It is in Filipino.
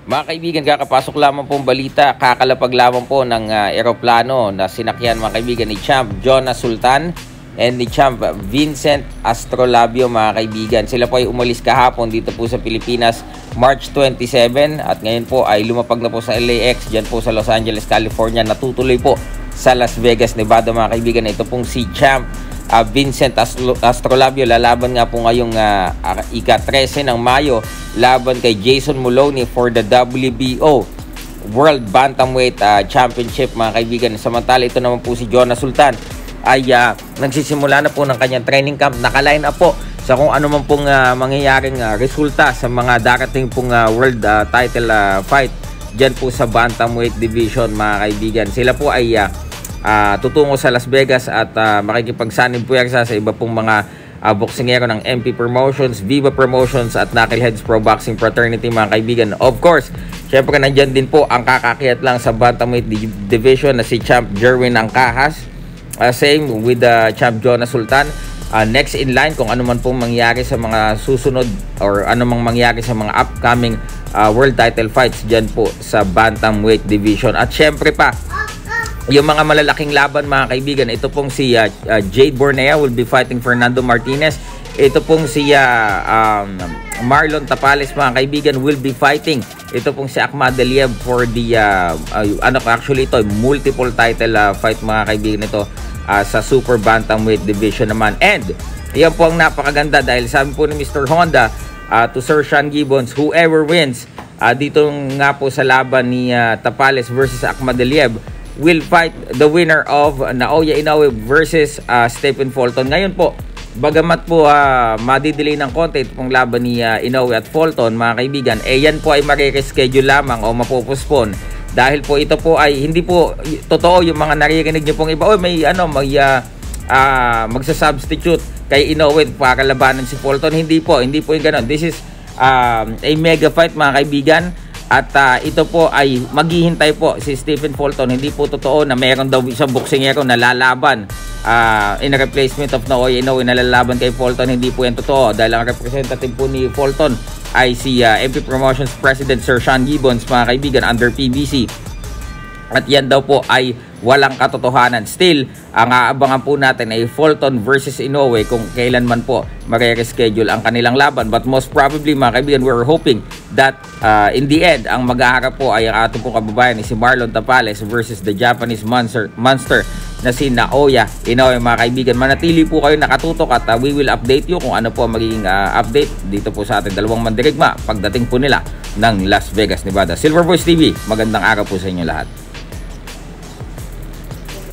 Mga kaibigan, kakapasok lamang pong balita, kakalapag lamang po ng eroplano na sinakyan mga kaibigan ni Champ Jonas Sultan and ni Champ Vincent Astrolabio mga kaibigan. Sila po ay umalis kahapon dito po sa Pilipinas March 27 at ngayon po ay lumapag na po sa LAX dyan po sa Los Angeles, California. Natutuloy po sa Las Vegas, Nevada mga kaibigan. Ito pong si Champ Vincent Astrolabio lalaban nga po ngayong ika-13 ng Mayo laban kay Jason Moloney for the WBO World Bantamweight Championship mga kaibigan. Samantala ito naman po si Jonas Sultan ay nagsisimula na po ng kanyang training camp. Naka-line up po sa kung ano man pong mangyayaring resulta sa mga darating pong world title fight dyan po sa Bantamweight Division mga kaibigan. Sila po ay tutungo sa Las Vegas at makikipagsanib puwersa sa iba pong mga boksingero ng MP Promotions, Viva Promotions at Knuckleheads Pro Boxing Fraternity mga kaibigan. Of course, syempre nandyan din po ang kakakiyat lang sa Bantamweight Division na si Champ Jerwin Angkahas. Same with Champ Jonas Sultan. Next in line kung ano man pong mangyari sa mga susunod or ano mang mangyari sa mga upcoming world title fights dyan po sa Bantamweight Division. At syempre pa, yung mga malalaking laban mga kaibigan, ito pong si Jade Bornea will be fighting Fernando Martinez. Ito pong si Marlon Tapales mga kaibigan will be fighting. Ito pong si Akhmadaliev for the actually ito multiple title fight mga kaibigan ito sa Super Bantamweight Division naman. And yan po ang napakaganda dahil sabi po ni Mr. Honda to Sir Sean Gibbons, whoever wins dito nga po sa laban ni Tapales versus Akhmadaliev will fight the winner of Naoya Inoue versus Stephen Fulton. Ngayon po, bagamat po madidelay ng konti itong laban ni Inoue at Fulton mga kaibigan, yan po ay marireschedule lamang o mapupospon dahil po ito po ay hindi po totoo yung mga naririnig nyo pong iba, may magsasubstitute kay Inoue para labanan si Fulton. Hindi po yung ganun. This is a mega fight mga kaibigan. At ito po ay maghihintay po si Stephen Fulton. Hindi po totoo na meron daw isang boksingero na lalaban in a replacement of Naoya Inoue na lalaban kay Fulton. Hindi po yan totoo dahil ang representative po ni Fulton ay si MP Promotions President Sir Sean Gibbons mga kaibigan under PBC. At yan daw po ay walang katotohanan. Still, ang aabangan po natin ay Fulton versus Inoue kung kailan man po mare-reschedule ang kanilang laban. But most probably mga kaibigan, we're hoping that in the end, ang mag-aharap po ay ang ating pong kababayan ni si Marlon Tapales versus the Japanese monster na si Naoya Inoue mga kaibigan. Manatili po kayo nakatutok at we will update you kung ano po magiging update dito po sa ating dalawang mandirigma pagdating po nila ng Las Vegas, Nevada. Silver Voice TV, magandang araw po sa inyo lahat.